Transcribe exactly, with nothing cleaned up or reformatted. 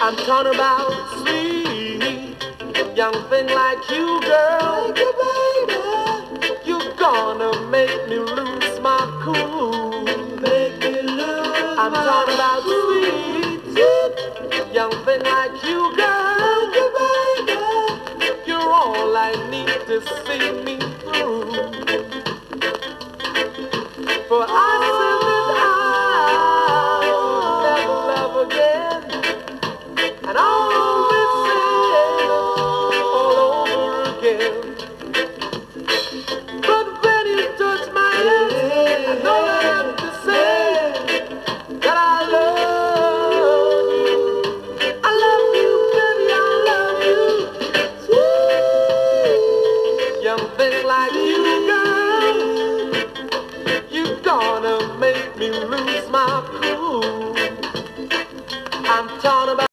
I'm talking about sweet young thing like you, girl. Like you, baby. You're gonna make me lose my cool. Make me lose I'm talking about sweet, sweet young thing like you, girl. Like you, baby. You're all I need to see me through. For I said that I will never love again, and all this sin all over again. But when you touch my lips, I know I have to say that I love you. I love you, baby, I love you. Sweet young thing like you, girl. You're gonna make me lose my cool. I'm talking about